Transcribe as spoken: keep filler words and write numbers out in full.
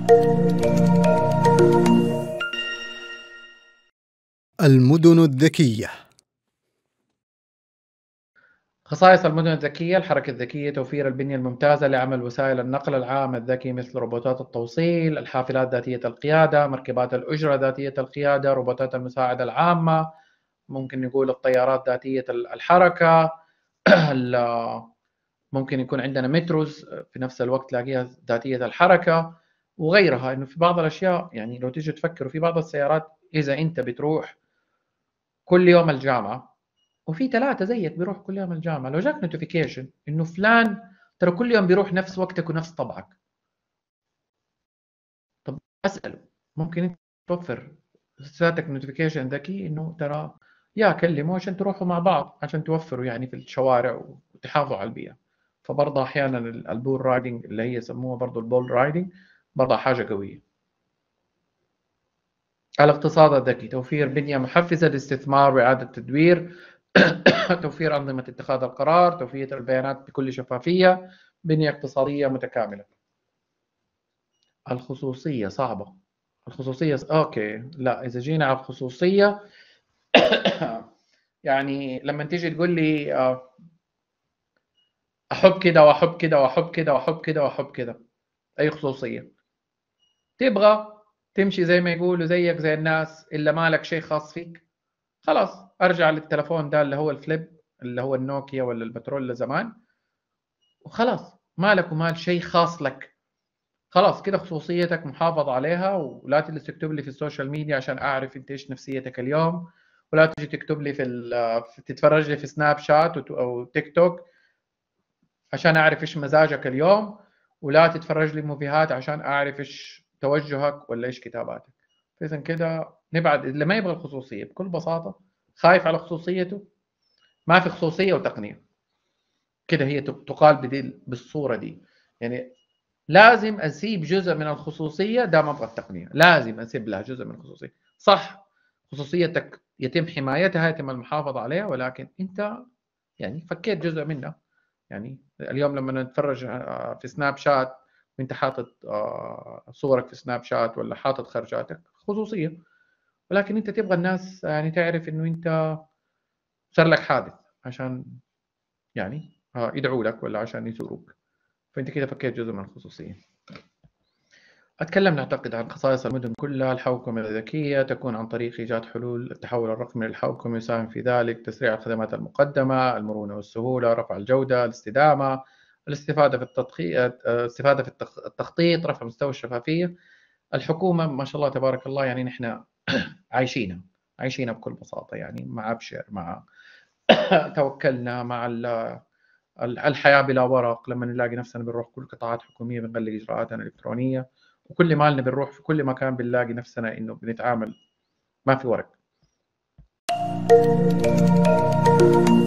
المدن الذكية. خصائص المدن الذكية: الحركة الذكية، توفير البنية الممتازة لعمل وسائل النقل العام الذكي مثل روبوتات التوصيل، الحافلات ذاتية القيادة، مركبات الأجرة ذاتية القيادة، روبوتات المساعدة العامة، ممكن نقول الطيارات ذاتية الحركة، ممكن يكون عندنا متروز في نفس الوقت تلاقيها ذاتية الحركة وغيرها. إنه في بعض الأشياء يعني لو تيجي تفكروا في بعض السيارات، إذا أنت بتروح كل يوم الجامعة وفي ثلاثة زيك بيروح كل يوم الجامعة، لو جاك نوتيفيكيشن إنه فلان ترى كل يوم بيروح نفس وقتك ونفس طبعك، طب أسأله ممكن أنت توفر ساتك نوتيفيكيشن ذكي إنه ترى يا كلمه عشان تروحوا مع بعض عشان توفروا يعني في الشوارع وتحافظوا على البيئة. فبرضه أحيانا البول رايدنج اللي هي يسموها برضه البول رايدنج برضه حاجة قوية. الاقتصاد الذكي: توفير بنية محفزة للاستثمار وإعادة التدوير، توفير أنظمة اتخاذ القرار، توفير البيانات بكل شفافية، بنية اقتصادية متكاملة. الخصوصية صعبة. الخصوصية أوكي، لا إذا جينا على الخصوصية يعني لما تيجي تقول لي أحب كده وأحب كده وأحب كده وأحب كده وأحب كده، أي خصوصية؟ تبغى تمشي زي ما يقولوا زيك زي الناس إلا مالك شيء خاص فيك، خلاص أرجع للتلفون ده اللي هو الفليب اللي هو النوكيا ولا الموتورولا زمان، وخلاص مالك ومال شيء خاص لك، خلاص كده خصوصيتك محافظ عليها. ولا تجلس تكتب لي في السوشيال ميديا عشان أعرف أنت إيش نفسيتك اليوم، ولا تجي تكتب لي في تتفرج لي في سناب شات أو تيك توك عشان أعرف إيش مزاجك اليوم، ولا تتفرج لي موفيهات عشان أعرف إيش توجهك ولا إيش كتاباتك. فإذا كده نبعد اللي ما يبغى الخصوصية بكل بساطة، خايف على خصوصيته، ما في خصوصية وتقنية، كده هي تقال بدي بالصورة دي. يعني لازم أسيب جزء من الخصوصية ده ما أبغى التقنية، لازم أسيب لها جزء من الخصوصية. صح خصوصيتك يتم حمايتها، يتم المحافظة عليها، ولكن أنت يعني فكيت جزء منها. يعني اليوم لما نتفرج في سناب شات وانت حاطط صورك في سناب شات ولا حاطط خرجاتك، خصوصية، ولكن انت تبغى الناس يعني تعرف انه انت صار لك حادث عشان يعني يدعوا لك ولا عشان يزوروك، فانت كده فكيت جزء من الخصوصية. أتكلم نعتقد عن خصائص المدن كلها. الحوكمة الذكية تكون عن طريق إيجاد حلول التحول الرقمي للحوكمة يساهم في ذلك تسريع الخدمات المقدمة، المرونة والسهولة، رفع الجودة، الاستدامة، الاستفادة في التدقيق، الاستفادة في التخطيط، رفع مستوى الشفافية. الحكومة ما شاء الله تبارك الله يعني نحن عايشينها عايشينها بكل بساطة، يعني مع أبشر مع توكلنا مع الحياة بلا ورق، لما نلاقي نفسنا بنروح كل قطاعات حكومية بنغلق إجراءاتنا الإلكترونية، وكل مالنا بنروح في كل مكان بنلاقي نفسنا إنه بنتعامل ما في ورق.